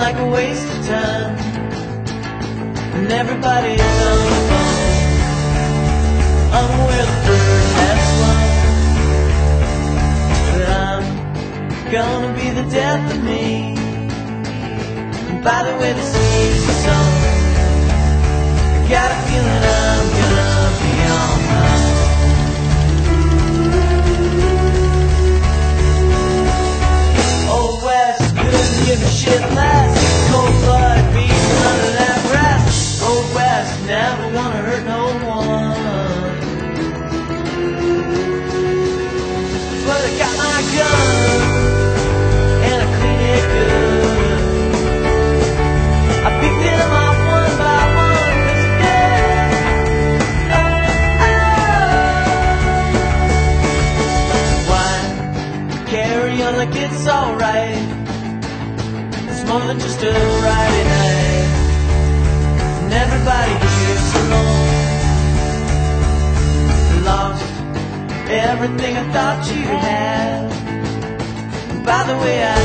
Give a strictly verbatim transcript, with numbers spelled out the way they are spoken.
like a waste of time, and everybody's on the phone, unaware the bird has flown. But I'm gonna be the death of me. And by the way the seas are sung, I got a feeling I'm gonna be on my own. Old West couldn't give a shit less. Cold blood beating under that breath. Old West never wanna hurt no one, but I got my gun and I clean it good. I picked them off one by one, 'cause I'm dead. Oh, oh. Why carry on like it's alright? It's more than just a Friday night, and everybody here's alone. Lost everything I thought you had. And by the way, I